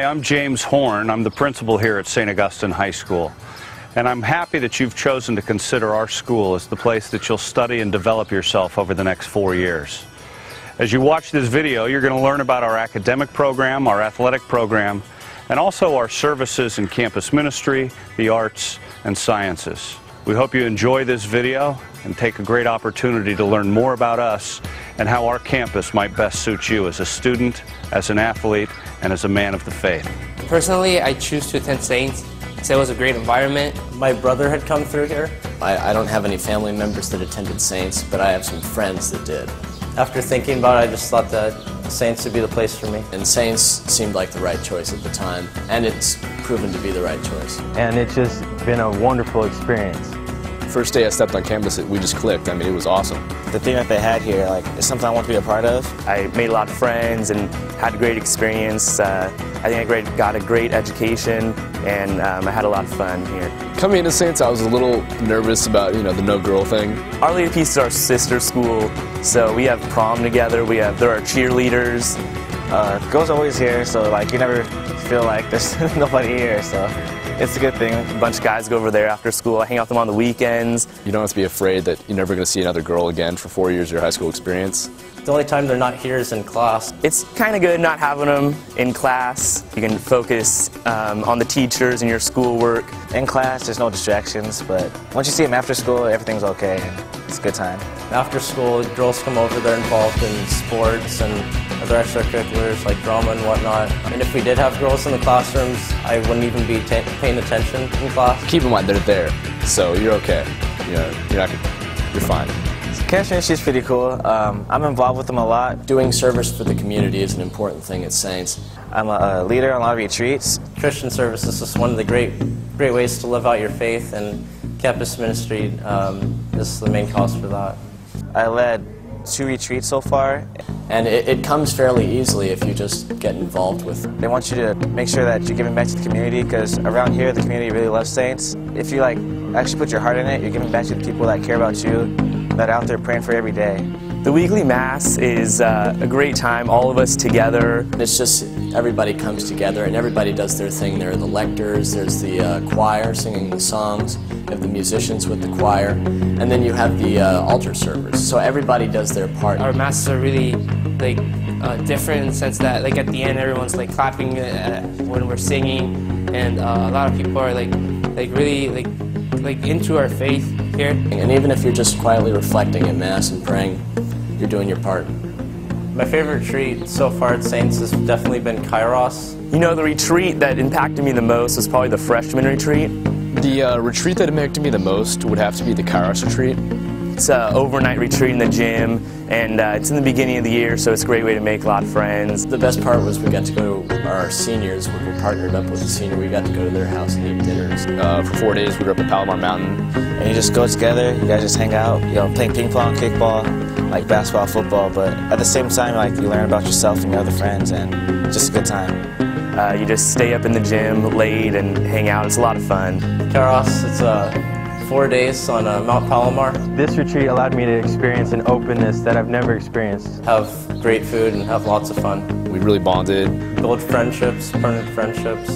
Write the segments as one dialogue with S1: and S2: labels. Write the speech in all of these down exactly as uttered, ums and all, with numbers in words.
S1: I'm James Horn. I'm the principal here at Saint Augustine High School. And I'm happy that you've chosen to consider our school as the place that you'll study and develop yourself over the next four years. As you watch this video, you're going to learn about our academic program, our athletic program, and also our services in campus ministry, the arts, and sciences. We hope you enjoy this video and take a great opportunity to learn more about us and how our campus might best suit you as a student, as an athlete, and as a man of the faith.
S2: Personally, I choose to attend Saints because it was a great environment.
S3: My brother had come through here.
S4: I, I don't have any family members that attended Saints, but I have some friends that did.
S3: After thinking about it, I just thought that Saints would be the place for me.
S4: And Saints seemed like the right choice at the time, and it's proven to be the right choice.
S5: And it's just been a wonderful experience.
S6: First day I stepped on campus, we just clicked. I mean, it was awesome.
S7: The thing that they had here, like, is something I want to be a part of.
S8: I made a lot of friends and had a great experience. Uh, I think I great, got a great education, and um, I had a lot of fun here.
S6: Coming into Saints, I was a little nervous about, you know, the no girl thing.
S8: Our Lady of Peace is our sister school, so we have prom together. We have there are cheerleaders.
S7: Uh, girls are always here, so like you never feel like there's nobody here. So. It's a good thing.
S8: A bunch of guys go over there after school. I hang out with them on the weekends.
S6: You don't have to be afraid that you're never going to see another girl again for four years of your high school experience.
S3: The only time they're not here is in class.
S8: It's kind of good not having them in class. You can focus um, on the teachers and your schoolwork.
S7: In class, there's no distractions, but once you see them after school, everything's okay. It's a good time.
S3: After school, girls come over, they're involved in sports and other extracurriculars like drama and whatnot. And if we did have girls in the classrooms, I wouldn't even be paying attention in class.
S6: Keep in mind they're there, so you're okay. You know, you're not, you're fine.
S7: Campus ministry is pretty cool. Um, I'm involved with them a lot.
S4: Doing service for the community is an important thing at Saints.
S7: I'm a, a leader on a lot of retreats.
S3: Christian service is just one of the great, great ways to live out your faith, and campus ministry um, is the main cause for that.
S7: I led two retreats so far.
S4: And it, it comes fairly easily if you just get involved with it.
S7: They want you to make sure that you're giving back to the community, because around here the community really loves Saints. If you like actually put your heart in it, you're giving back to the people that care about you, that are out there praying for you every day.
S8: The weekly mass is uh, a great time, all of us together.
S4: It's just everybody comes together and everybody does their thing. There are the lectors, there's the uh, choir singing the songs, you have the musicians with the choir, and then you have the uh, altar servers. So everybody does their part.
S2: Our masses are really like uh, different in the sense that like at the end everyone's like clapping uh, when we're singing, and uh, a lot of people are like like really like like into our faith here.
S4: And even if you're just quietly reflecting in Mass and praying, you're doing your part.
S3: My favorite retreat so far at Saints has definitely been Kairos.
S8: You know, the retreat that impacted me the most was probably the freshman retreat.
S6: The uh, retreat that impacted me the most would have to be the Kairos retreat.
S8: It's an overnight retreat in the gym, and uh, it's in the beginning of the year, so it's a great way to make a lot of friends.
S4: The best part was we got to go to our seniors. We were partnered up with a senior. We got to go to their house and eat dinners.
S6: Uh, for four days, we were up at Palomar Mountain.
S7: And you just go together, you guys just hang out, you know, playing ping pong, kickball, like basketball, football, but at the same time, like, you learn about yourself and your other friends, and just a good time.
S8: Uh, you just stay up in the gym late and hang out. It's a lot of fun.
S3: Kairos, it's uh, four days on uh, Mount Palomar.
S5: This retreat allowed me to experience an openness that I've never experienced.
S3: Have great food and have lots of fun.
S6: We really bonded.
S3: Build friendships, permanent friendships,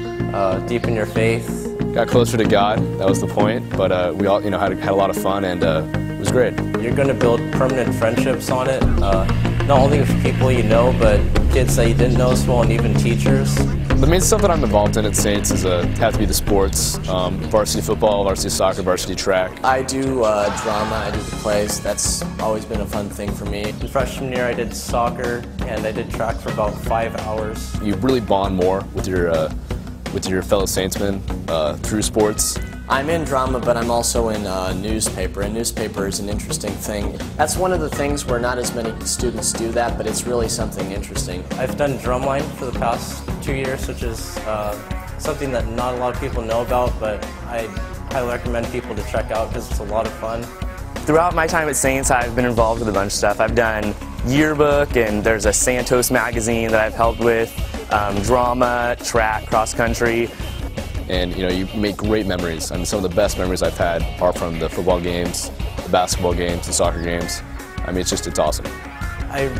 S3: uh, deepen your faith.
S6: Got closer to God, that was the point, but uh, we all, you know, had, had a lot of fun, and uh, it was great.
S3: You're going to build permanent friendships on it, uh, not only with people you know, but kids that you didn't know as well, and even teachers.
S6: The main stuff that I'm involved in at Saints is uh, have to be the sports, um, varsity football, varsity soccer, varsity track.
S4: I do uh, drama, I do the plays. That's always been a fun thing for me.
S3: In freshman year, I did soccer, and I did track for about five hours.
S6: You really bond more with your uh, with your fellow Saintsmen uh, through sports.
S4: I'm in drama, but I'm also in uh, newspaper, and newspaper is an interesting thing. That's one of the things where not as many students do that, but it's really something interesting.
S3: I've done drumline for the past two years, which is uh, something that not a lot of people know about, but I highly recommend people to check out because it's a lot of fun.
S8: Throughout my time at Saints, I've been involved with a bunch of stuff. I've done yearbook, and there's a Santos magazine that I've helped with, um, drama, track, cross country.
S6: And you know, you make great memories. I mean, some of the best memories I've had are from the football games, the basketball games, the soccer games. I mean, it's just, it's awesome.
S3: I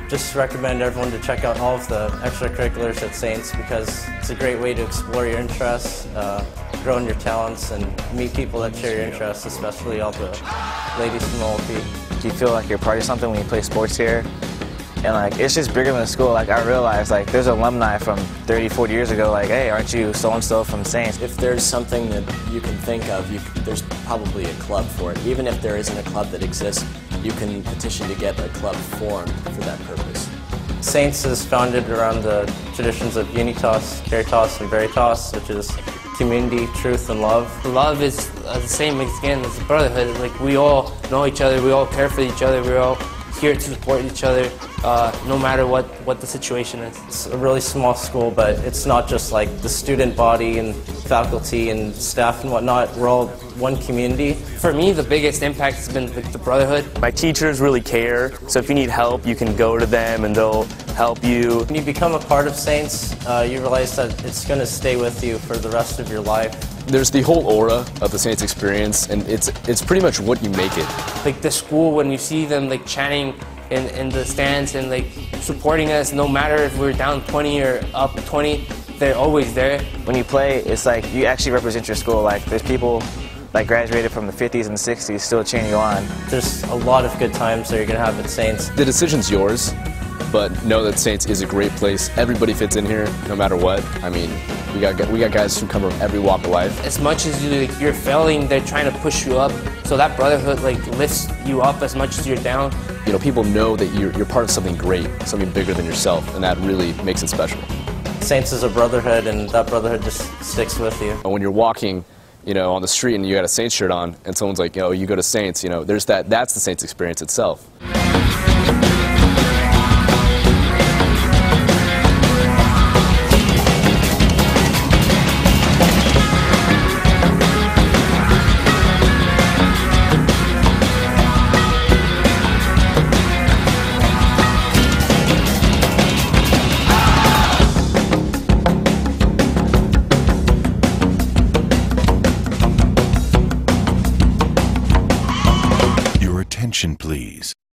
S3: just recommend everyone to check out all of the extracurriculars at Saints because it's a great way to explore your interests, uh, grow in your talents, and meet people that share your interests, especially all the ladies from O L P.
S7: Do you feel like you're part of something when you play sports here? And like, it's just bigger than the school. Like, I realized, like, there's alumni from thirty, forty years ago, like, hey, aren't you so-and-so from Saints?
S4: If there's something that you can think of, you, there's probably a club for it. Even if there isn't a club that exists, you can petition to get a club formed for that purpose.
S3: Saints is founded around the traditions of Unitas, Caritas, and Veritas, which is community, truth, and love.
S2: Love is uh, the same again as a brotherhood. Like, we all know each other, we all care for each other, we're all here to support each other, uh, no matter what, what the situation is.
S3: It's a really small school, but it's not just like the student body and faculty and staff and whatnot. We're all one community.
S2: For me, the biggest impact has been the, the brotherhood.
S8: My teachers really care, so if you need help, you can go to them and they'll help you.
S3: When you become a part of Saints, uh, you realize that it's going to stay with you for the rest of your life.
S6: There's the whole aura of the Saints experience, and it's it's pretty much what you make it.
S2: Like the school, when you see them like chanting in, in the stands and like supporting us, no matter if we're down twenty or up twenty, they're always there.
S7: When you play, it's like you actually represent your school. Like, there's people like graduated from the fifties and sixties still cheering you on.
S3: There's a lot of good times that you're going to have at Saints.
S6: The decision's yours, but know that Saints is a great place. Everybody fits in here, no matter what. I mean, we got we got guys who come from every walk of life.
S2: As much as you, like, you're failing, they're trying to push you up. So that brotherhood like lifts you up as much as you're down.
S6: You know, people know that you're you're part of something great, something bigger than yourself, and that really makes it special.
S3: Saints is a brotherhood, and that brotherhood just sticks with you.
S6: And when you're walking, you know, on the street and you got a Saints shirt on, and someone's like, "Yo, you go to Saints," you know, there's that. That's the Saints experience itself.